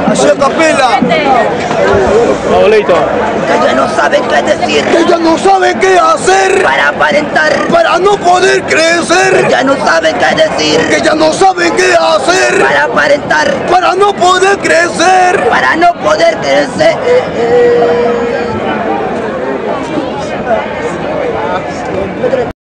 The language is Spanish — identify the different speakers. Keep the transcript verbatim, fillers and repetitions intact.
Speaker 1: Así a capela.
Speaker 2: Pablito.
Speaker 3: Que ya no saben qué decir,
Speaker 1: Que ya no saben qué hacer
Speaker 3: para aparentar,
Speaker 1: para no poder crecer.
Speaker 3: ya no saben qué decir,
Speaker 1: Que ya no saben qué hacer
Speaker 3: para aparentar,
Speaker 1: para no poder crecer.
Speaker 3: para no poder crecer.